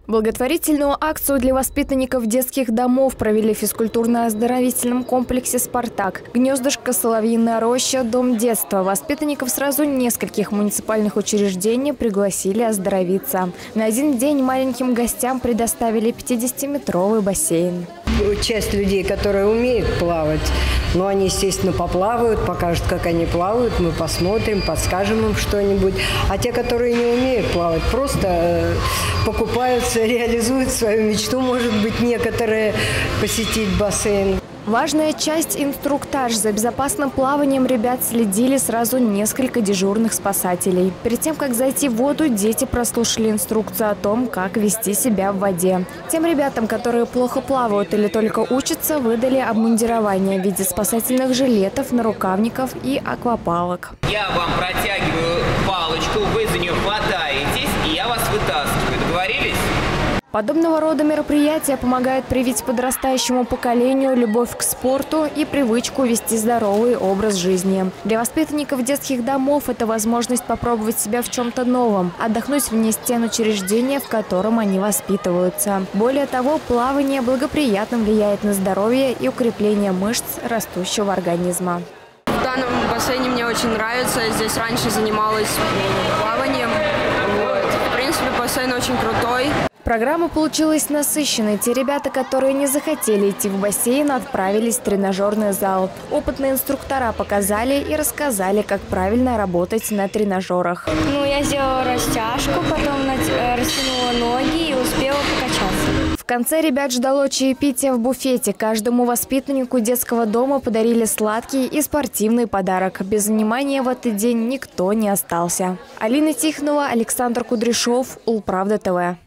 Благотворительную акцию для воспитанников детских домов провели в физкультурно-оздоровительном комплексе «Спартак». Гнездышко, Соловьиная роща, Дом детства. Воспитанников сразу нескольких муниципальных учреждений пригласили оздоровиться. На один день маленьким гостям предоставили 50-метровый бассейн. Часть людей, которые умеют плавать, но они, естественно, поплавают, покажут, как они плавают, мы посмотрим, подскажем им что-нибудь. А те, которые не умеют плавать, просто покупаются, реализуют свою мечту, может быть, некоторые посетить бассейн. Важная часть – инструктаж. За безопасным плаванием ребят следили сразу несколько дежурных спасателей. Перед тем, как зайти в воду, дети прослушали инструкцию о том, как вести себя в воде. Тем ребятам, которые плохо плавают или только учатся, выдали обмундирование в виде спасательных жилетов, нарукавников и аквапалок. Я вам протягиваю палочку, вы за нее хватаетесь, и я вас вытаскиваю. Договорились? Подобного рода мероприятия помогают привить подрастающему поколению любовь к спорту и привычку вести здоровый образ жизни. Для воспитанников детских домов это возможность попробовать себя в чем-то новом, отдохнуть вне стен учреждения, в котором они воспитываются. Более того, плавание благоприятно влияет на здоровье и укрепление мышц растущего организма. В данном бассейне мне очень нравится. Здесь раньше занималась плаванием. В принципе, бассейн очень крутой. Программа получилась насыщенной. Те ребята, которые не захотели идти в бассейн, отправились в тренажерный зал. Опытные инструктора показали и рассказали, как правильно работать на тренажерах. Я сделала растяжку, потом растянула ноги и успела покачаться. В конце ребят ждало чаепитие в буфете. Каждому воспитаннику детского дома подарили сладкий и спортивный подарок. Без внимания в этот день никто не остался. Алина Тихонова, Александр Кудряшов, Улправда ТВ.